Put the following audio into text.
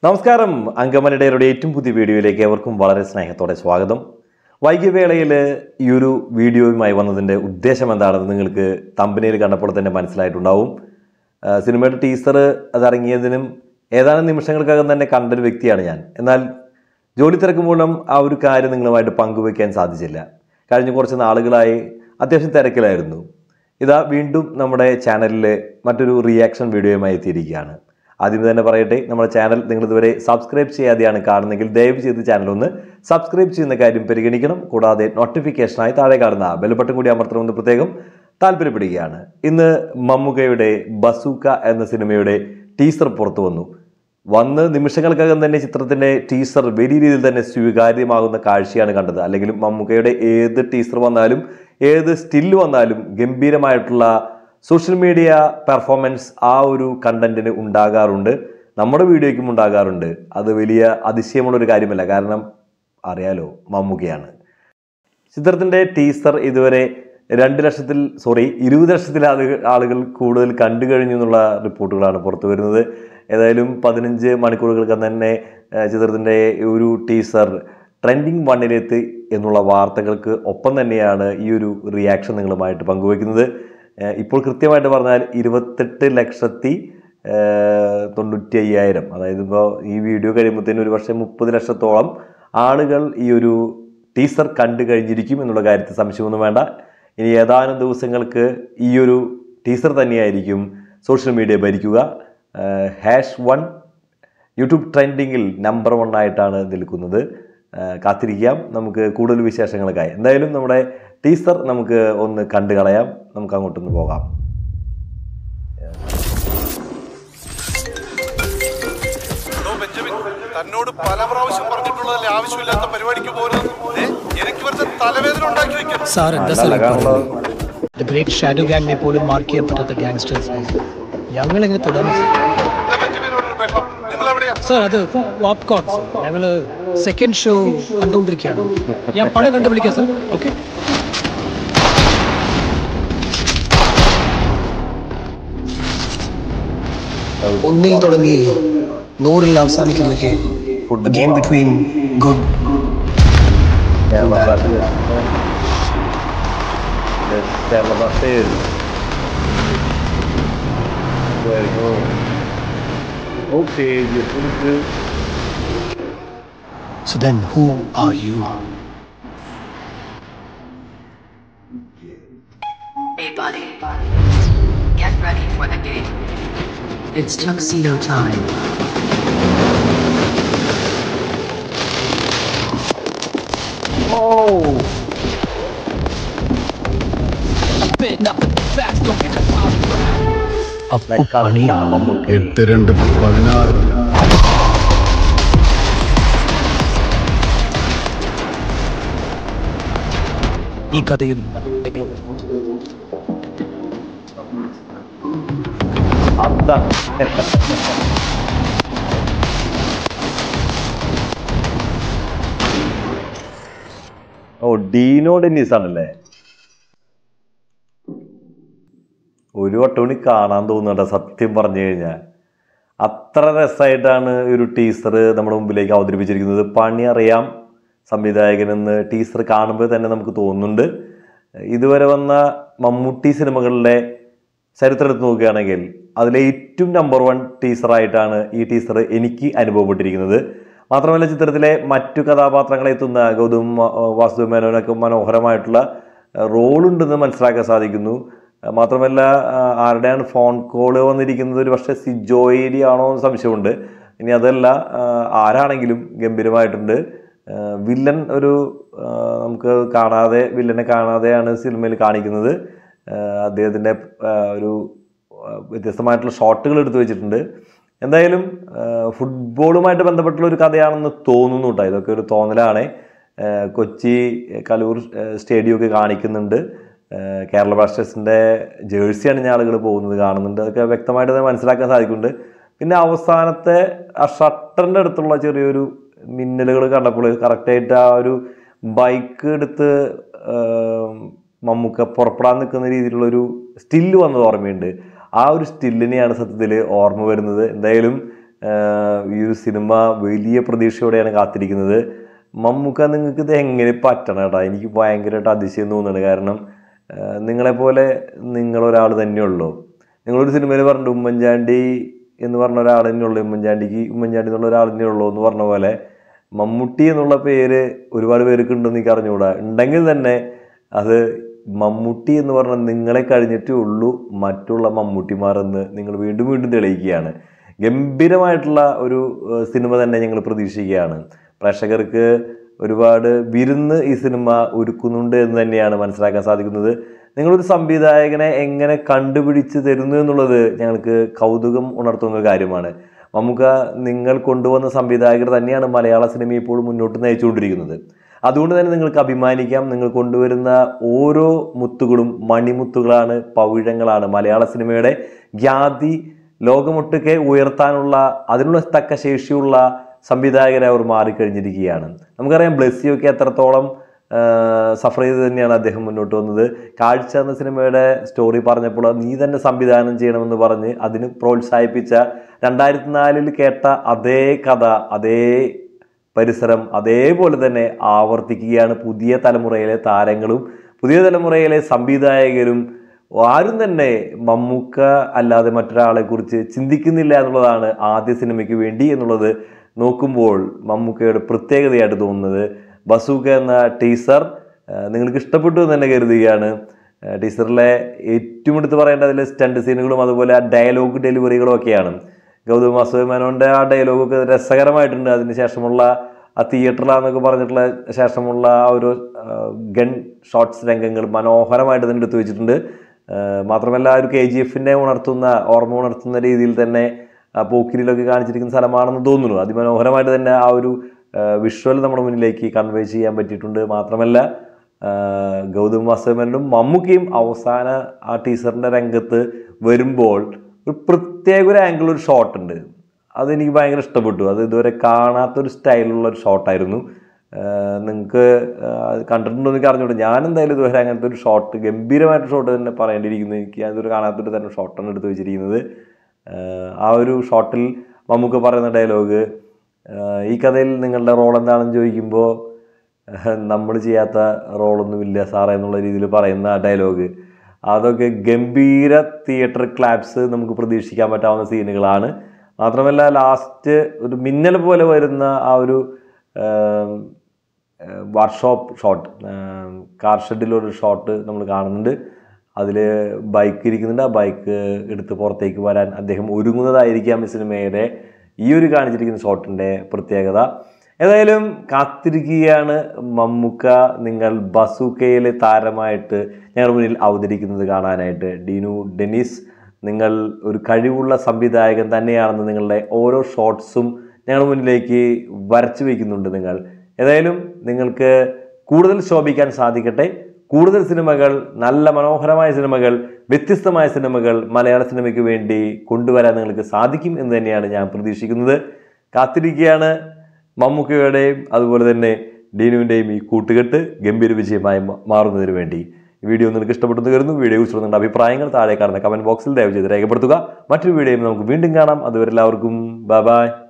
നമസ്കാരം. അങ്കമലയുടെ ഏറ്റവും പുതിയ വീഡിയോയിലേക്ക് ഏവർക്കും വളരെ സ്നേഹത്തോടെ സ്വാഗതം. വൈകിയ വേളയിൽ ഈ ഒരു വീഡിയോയുമായി വന്നതിൻ്റെ ഉദ്ദേശം എന്താണെന്ന് നിങ്ങൾക്ക് തമ്പനയിൽ കണ്ടപ്പോൾ തന്നെ മനസ്സിലായിട്ടുണ്ടാവും. സിനിമയുടെ ടീസർ അതിറങ്ങിയതിനും ഏതാനും നിമിഷങ്ങൾക്കകം തന്നെ കണ്ടൊരു വ്യക്തിയാണ് ഞാൻ. എന്നാൽ ജോലി തിരക്ക് മൂലം ആ ഒരു കാര്യം നിങ്ങളുമായിട്ട് പങ്കുവയ്ക്കാൻ സാധിച്ചില്ല. കഴിഞ്ഞ കുറച്ച് നാളുകളായി അത്യാവശ്യം തിരക്കിലായിരുന്നു. ഇതാ വീണ്ടും നമ്മുടെ ചാനലിൽ മറ്റൊരു റിയാക്ഷൻ വീഡിയോയുമായി എത്തിയിരിക്കുകയാണ്. ആദ്യം തന്നെ പറയട്ടെ, നമ്മുടെ ചാനൽ നിങ്ങൾ ഇതുവരെ സബ്സ്ക്രൈബ് ചെയ്യാതെയാണ് കാണുന്നെങ്കിൽ ദയവ് ചെയ്ത് ചാനൽ ഒന്ന് സബ്സ്ക്രൈബ് ചെയ്യുന്ന കാര്യം പരിഗണിക്കണം. കൂടാതെ നോട്ടിഫിക്കേഷനായി താഴെ കാണുന്ന ബെൽ ബട്ടൺ കൂടി അമർത്തണമെന്ന് പ്രത്യേകം താല്പര്യപ്പെടുകയാണ്. ഇന്ന് മമ്മൂക്കയുടെ ബസൂക്ക എന്ന സിനിമയുടെ ടീസർ പുറത്തു വന്ന് നിമിഷങ്ങൾക്കകം തന്നെ ചിത്രത്തിൻ്റെ ടീസർ വലിയ രീതിയിൽ തന്നെ സ്വീകാര്യമാകുന്ന കാഴ്ചയാണ് കണ്ടത്. അല്ലെങ്കിൽ മമ്മൂക്കയുടെ ഏത് ടീസർ വന്നാലും ഏത് സ്റ്റില്ല് വന്നാലും ഗംഭീരമായിട്ടുള്ള സോഷ്യൽ മീഡിയ പെർഫോമൻസ് ആ ഒരു കണ്ടന്റിന് ഉണ്ടാകാറുണ്ട്, നമ്മുടെ വീഡിയോയ്ക്കും ഉണ്ടാകാറുണ്ട്. അത് വലിയ അതിശയമുള്ളൊരു കാര്യമല്ല, കാരണം അറിയാലോ മമ്മൂക്കയാണ്. ചിത്രത്തിൻ്റെ ടീസർ ഇതുവരെ 20 ലക്ഷത്തിൽ ആളുകൾ കൂടുതൽ കണ്ടു കഴിഞ്ഞു എന്നുള്ള റിപ്പോർട്ടുകളാണ് പുറത്തു വരുന്നത്. ഏതായാലും 15 മണിക്കൂറുകൾക്ക് തന്നെ ചിത്രത്തിൻ്റെ ഒരു ടീസർ ട്രെൻഡിങ് 1 എന്നുള്ള വാർത്തകൾക്ക് ഒപ്പം തന്നെയാണ് ഈ ഒരു റിയാക്ഷൻ നിങ്ങളുമായിട്ട് പങ്കുവയ്ക്കുന്നത്. ഇപ്പോൾ കൃത്യമായിട്ട് പറഞ്ഞാൽ 28,95,000, അതായത് ഇപ്പോൾ ഈ വീഡിയോ കഴിയുമ്പോഴത്തേനും ഒരു പക്ഷേ 30 ലക്ഷത്തോളം ആളുകൾ ഈ ഒരു ടീസർ കണ്ടു കഴിഞ്ഞിരിക്കും എന്നുള്ള കാര്യത്തിൽ സംശയമൊന്നും വേണ്ട. ഇനി ഏതാനും ദിവസങ്ങൾക്ക് ഈ ഒരു ടീസർ തന്നെയായിരിക്കും സോഷ്യൽ മീഡിയ ഭരിക്കുക. #1 യൂട്യൂബ് ട്രെൻഡിങ്ങിൽ നമ്പർ 1 ആയിട്ടാണ് നിൽക്കുന്നത്. കാത്തിരിക്കാം നമുക്ക് കൂടുതൽ വിശേഷങ്ങൾക്കായി. എന്തായാലും നമ്മുടെ ടീസർ നമുക്ക് ഒന്ന് കണ്ടു കളയാം. നമുക്ക് അങ്ങോട്ടൊന്ന് പോകാം. തന്നോട് പല പ്രാവശ്യം പറഞ്ഞിട്ടുള്ളതല്ലേ ആവശ്യമില്ലാത്ത പരിപാടിക്ക് പോരുന്നത്. എനിക്ക് കുറച്ച് തലവേദന ഉണ്ടാക്കി വെക്കാം. ഗ്രേറ്റ് ഷാഡോ ഗാങ്ങിനെ പോലും മാർക്ക് ചെയ്യപ്പെട്ട ഗാങ്സ്റ്റേഴ്സ് ഞങ്ങൾ എങ്ങനെ തുടർന്നു സാർ? അത് പോപ്കോൺ. ഞങ്ങൾ സെക്കൻഡ് ഷോ കണ്ടുകൊണ്ടിരിക്കുകയാണ്. ഞാൻ പണം കണ്ടുപിടിക്കാം സാർ. ഓക്കെ, ഒന്നിൽ തുടങ്ങി 100-ൽ അവസാനിക്കുന്ന game between good So then who are you? Hey buddy, get ready for the game. It's tuxedo time. Oh! അപ്പണിയാണ് മമ്മൂക്ക. 8-2-16 ഈ കഥയിൽ ഡീനോ ഡെന്നീസ് ആണല്ലേ? ഒരു വട്ടം കാണാൻ തോന്നുന്നുണ്ട് സത്യം പറഞ്ഞു കഴിഞ്ഞാൽ. അത്ര രസമായിട്ടാണ് ഒരു ടീസർ നമ്മുടെ മുമ്പിലേക്ക് അവതരിപ്പിച്ചിരിക്കുന്നത്. പണി അറിയാം സംവിധായകനെന്ന് ടീസർ കാണുമ്പോൾ തന്നെ നമുക്ക് തോന്നുന്നുണ്ട്. ഇതുവരെ വന്ന മമ്മൂട്ടി സിനിമകളിലെ ചരിത്രം എടുത്ത് നോക്കുകയാണെങ്കിൽ അതിലെ ഏറ്റവും നമ്പർ 1 ടീസറായിട്ടാണ് ഈ ടീസർ എനിക്ക് അനുഭവപ്പെട്ടിരിക്കുന്നത്. മാത്രമല്ല ചിത്രത്തിലെ മറ്റു കഥാപാത്രങ്ങളെ എത്തുന്ന ഗൗതം വാസുദേവ മേനോനൊക്കെ മനോഹരമായിട്ടുള്ള റോളുണ്ടെന്ന് മനസ്സിലാക്കാൻ സാധിക്കുന്നു. മാത്രമല്ല ആരുടെയാണ് ഫോൺ കോള് വന്നിരിക്കുന്നത്, ഒരു പക്ഷേ സിജോയിലി ആണോ എന്ന് സംശയമുണ്ട്. ഇനി അതല്ല, ആരാണെങ്കിലും ഗംഭീരമായിട്ടുണ്ട്. വില്ലൻ നമുക്ക് വില്ലനെ കാണാതെയാണ് സിനിമയിൽ കാണിക്കുന്നത്. അദ്ദേഹത്തിൻ്റെ ഒരു വ്യത്യസ്തമായിട്ടുള്ള ഷോട്ടുകൾ എടുത്തു വെച്ചിട്ടുണ്ട്. എന്തായാലും ഫുട്ബോളുമായിട്ട് ബന്ധപ്പെട്ടുള്ള ഒരു കഥയാണെന്ന് തോന്നുന്നു കേട്ടോ. ഇതൊക്കെ ഒരു തോന്നലാണ്. കൊച്ചി കലൂർ സ്റ്റേഡിയമൊക്കെ കാണിക്കുന്നുണ്ട്. കേരള ബ്ലാസ്റ്റേഴ്സിൻ്റെ ജേഴ്സി അണിഞ്ഞ ആളുകൾ പോകുന്നത് കാണുന്നുണ്ട്. അതൊക്കെ വ്യക്തമായിട്ട് മനസ്സിലാക്കാൻ സാധിക്കുന്നുണ്ട്. പിന്നെ അവസാനത്തെ ആ ഷട്ടറിൻ്റെ അടുത്തുള്ള ചെറിയൊരു മിന്നലുകൾ കണ്ടപ്പോൾ കറക്റ്റായിട്ട് ആ ഒരു ബൈക്ക് എടുത്ത് മമ്മൂക്ക പുറപ്പെടാൻ നിൽക്കുന്ന രീതിയിലുള്ളൊരു സ്റ്റില്ല് വന്നത് ഓർമ്മയുണ്ട്. ആ ഒരു സ്റ്റില്ലിനെയാണ് സത്യത്തിൽ ഓർമ്മ വരുന്നത്. എന്തായാലും ഈ ഒരു സിനിമ വലിയ പ്രതീക്ഷയോടെയാണ് കാത്തിരിക്കുന്നത്. മമ്മൂക്ക നിങ്ങൾക്ക് ഇത് എങ്ങനെ പറ്റണം കേട്ടോ, എനിക്ക് ഭയങ്കരമായിട്ട് അതിശയം തോന്നുന്നുണ്ട്. കാരണം നിങ്ങളെപ്പോലെ നിങ്ങളൊരാൾ തന്നെയുള്ളൂ. നിങ്ങളൊരു സിനിമയിൽ പറഞ്ഞിട്ട് ഉമ്മൻചാണ്ടി എന്ന് പറഞ്ഞ ഒരാൾ തന്നെയുള്ളൂ, ഉമ്മൻചാണ്ടി എന്നുള്ള ഒരാൾ തന്നെയുള്ളൂ എന്ന് പറഞ്ഞ പോലെ മമ്മൂട്ടി എന്നുള്ള പേര് ഒരുപാട് പേർക്ക് ഉണ്ടെന്ന് എനിക്ക് അറിഞ്ഞുകൂടാ. ഉണ്ടെങ്കിൽ തന്നെ അത് മമ്മൂട്ടി എന്ന് പറഞ്ഞാൽ നിങ്ങളെ കഴിഞ്ഞിട്ടേ ഉള്ളൂ മറ്റുള്ള മമ്മൂട്ടിമാരെന്ന് നിങ്ങൾ വീണ്ടും വീണ്ടും തെളിയിക്കുകയാണ്. ഗംഭീരമായിട്ടുള്ള ഒരു സിനിമ തന്നെ ഞങ്ങൾ പ്രതീക്ഷിക്കുകയാണ്. പ്രേക്ഷകർക്ക് ഒരുപാട് വിരുന്ന് ഈ സിനിമ ഒരുക്കുന്നുണ്ട് എന്ന് തന്നെയാണ് മനസ്സിലാക്കാൻ സാധിക്കുന്നത്. നിങ്ങളൊരു സംവിധായകനെ എങ്ങനെ കണ്ടുപിടിച്ച് തരുന്നു എന്നുള്ളത് ഞങ്ങൾക്ക് കൗതുകം ഉണർത്തുന്ന ഒരു കാര്യമാണ്. മമ്മൂക്ക നിങ്ങൾ കൊണ്ടുവന്ന സംവിധായകർ തന്നെയാണ് മലയാള സിനിമ ഇപ്പോൾ മുന്നോട്ട് നയിച്ചുകൊണ്ടിരിക്കുന്നത്. അതുകൊണ്ട് തന്നെ നിങ്ങൾക്ക് അഭിമാനിക്കാം. നിങ്ങൾ കൊണ്ടുവരുന്ന ഓരോ മുത്തുകളും മണിമുത്തുകളാണ്, പവിഴങ്ങളാണ്. മലയാള സിനിമയുടെ ഖ്യാതി ലോകമൊട്ടുക്കെ ഉയർത്താനുള്ള അതിനുള്ള തക്ക ശേഷിയുള്ള സംവിധായകരെ അവർ മാറിക്കഴിഞ്ഞിരിക്കുകയാണ്. നമുക്കറിയാം ബ്ലെസ്സിയൊക്കെ എത്രത്തോളം സഫർ ചെയ്ത് തന്നെയാണ് അദ്ദേഹം മുന്നോട്ട് വന്നത്. കാഴ്ച എന്ന സിനിമയുടെ സ്റ്റോറി പറഞ്ഞപ്പോൾ നീ തന്നെ സംവിധാനം ചെയ്യണമെന്ന് പറഞ്ഞ് അതിന് പ്രോത്സാഹിപ്പിച്ച 2004 കേട്ട അതേ കഥ, അതേ പരിസരം അതേപോലെ തന്നെ ആവർത്തിക്കുകയാണ് പുതിയ തലമുറയിലെ താരങ്ങളും പുതിയ തലമുറയിലെ സംവിധായകരും. ആരും തന്നെ മമ്മൂക്ക അല്ലാതെ മറ്റൊരാളെ കുറിച്ച് ചിന്തിക്കുന്നില്ല എന്നുള്ളതാണ് ആദ്യ സിനിമയ്ക്ക് വേണ്ടി എന്നുള്ളത് നോക്കുമ്പോൾ മമ്മൂക്കയുടെ പ്രത്യേകതയായിട്ട് തോന്നുന്നത്. ബസൂക്ക എന്ന ടീസർ നിങ്ങൾക്ക് ഇഷ്ടപ്പെട്ടു എന്ന് തന്നെ കരുതുകയാണ്. ടീസറിലെ ഏറ്റവും എടുത്ത് പറയേണ്ടത് അതിലെ സ്റ്റണ്ട് സീനുകളും അതുപോലെ ആ ഡയലോഗ് ഡെലിവറികളും ഒക്കെയാണ്. ഗൗതം വാസുദേവ മേനോൻ്റെ ആ ഡയലോഗൊക്കെ രസകരമായിട്ടുണ്ട്. അതിന് ശേഷമുള്ള ആ തിയേറ്ററിലാന്നൊക്കെ പറഞ്ഞിട്ടുള്ള ശേഷമുള്ള ആ ഒരു ഗൺ ഷോട്ട്സ് രംഗങ്ങൾ മനോഹരമായിട്ട് തന്നെ എടുത്തു വെച്ചിട്ടുണ്ട്. മാത്രമല്ല ഒരു KGF ഓർമ്മ ഉണർത്തുന്ന രീതിയിൽ തന്നെ പോക്കിരിയിലൊക്കെ കാണിച്ചിരിക്കുന്ന സ്ഥലമാണെന്ന് തോന്നുന്നു. അതിമനോഹരമായിട്ട് തന്നെ ആ ഒരു വിഷ്വൽ നമ്മുടെ മുന്നിലേക്ക് കൺവേ ചെയ്യാൻ പറ്റിയിട്ടുണ്ട്. മാത്രമല്ല ഗൗതം വാസുദേവനും മമ്മൂക്കയും അവസാന ആ ടീസറിൻ്റെ രംഗത്ത് വരുമ്പോൾ ഒരു പ്രത്യേക ഒരു ആംഗിൾ ഒരു ഷോട്ട് ഉണ്ട്. അതെനിക്ക് ഭയങ്കര ഇഷ്ടപ്പെട്ടു. അത് ഇതുവരെ കാണാത്തൊരു സ്റ്റൈലുള്ള ഒരു ഷോട്ടായിരുന്നു. നിങ്ങൾക്ക് കണ്ടിട്ടുണ്ടോ എന്ന് അറിഞ്ഞൂടെ. ഞാൻ എന്തായാലും ഇതുവരെ അങ്ങനത്തെ ഒരു ഷോട്ട്, ഗംഭീരമായിട്ട് ഷോട്ട് തന്നെ പറയേണ്ടിയിരിക്കുന്നു. എനിക്ക് അതൊരു കാണാത്തൊരു തന്നെ ഷോട്ടാണ് എടുത്ത് വെച്ചിരിക്കുന്നത്. ആ ഒരു ഷോട്ടിൽ മമ്മൂക്ക പറയുന്ന ഡയലോഗ്, ഈ കഥയിൽ നിങ്ങളുടെ റോൾ എന്താണെന്ന് ചോദിക്കുമ്പോൾ നമ്മൾ ചെയ്യാത്ത റോളൊന്നുമില്ല സാറേ എന്നുള്ള രീതിയിൽ പറയുന്ന ആ ഡയലോഗ്, അതൊക്കെ ഗംഭീര തിയേറ്റർ ക്ലാപ്സ് നമുക്ക് പ്രതീക്ഷിക്കാൻ പറ്റാവുന്ന സീനുകളാണ്. മാത്രമല്ല ലാസ്റ്റ് ഒരു മിന്നൽ പോലെ വരുന്ന ആ ഒരു വർക്ക്ഷോപ്പ് ഷോട്ട്, കാർ ഷെഡിലൊരു ഷോട്ട് നമ്മൾ കാണുന്നുണ്ട്. അതിൽ ബൈക്ക് ഇരിക്കുന്നുണ്ട്. ആ ബൈക്ക് എടുത്ത് പുറത്തേക്ക് വരാൻ അദ്ദേഹം ഒരുങ്ങുന്നതായിരിക്കാം ഈ സിനിമയുടെ ഈ ഒരു കാണിച്ചിരിക്കുന്ന ഷോട്ടിൻ്റെ പ്രത്യേകത. ഏതായാലും കാത്തിരിക്കുകയാണ് മമ്മൂക്ക നിങ്ങൾ ബസൂക്കയിലെ താരമായിട്ട് ഞങ്ങളുടെ മുന്നിൽ അവതരിക്കുന്നത് കാണാനായിട്ട്. ഡീനു ഡെന്നിസ്, നിങ്ങൾ ഒരു കഴിവുള്ള സംവിധായകൻ തന്നെയാണെന്ന് നിങ്ങളുടെ ഓരോ ഷോട്ട്സും ഞങ്ങളുടെ മുന്നിലേക്ക് വരച്ചു വയ്ക്കുന്നുണ്ട് നിങ്ങൾ. ഏതായാലും നിങ്ങൾക്ക് കൂടുതൽ ശോഭിക്കാൻ സാധിക്കട്ടെ. കൂടുതൽ സിനിമകൾ, നല്ല മനോഹരമായ സിനിമകൾ, വ്യത്യസ്തമായ സിനിമകൾ മലയാള സിനിമയ്ക്ക് വേണ്ടി കൊണ്ടുവരാൻ നിങ്ങൾക്ക് സാധിക്കും എന്ന് തന്നെയാണ് ഞാൻ പ്രതീക്ഷിക്കുന്നത്. കാത്തിരിക്കുകയാണ് മമ്മൂക്കയുടെയും അതുപോലെ തന്നെ ഡീനുവിൻ്റെയും ഈ കൂട്ടുകെട്ട് ഗംഭീര വിജയമായി മാറുന്നതിന് വേണ്ടി. ഈ വീഡിയോ നിങ്ങൾക്ക് ഇഷ്ടപ്പെട്ടെന്ന് കരുതുന്നു. വീഡിയോ കുറിച്ച് നിങ്ങളുടെ അഭിപ്രായങ്ങൾ താഴെ കാണുന്ന കമൻറ്റ് ബോക്സിൽ ദയവ് ചെയ്ത് രേഖപ്പെടുത്തുക. മറ്റൊരു വീഡിയോയും നമുക്ക് വീണ്ടും കാണാം. അതുവരെ എല്ലാവർക്കും ബൈ ബൈ.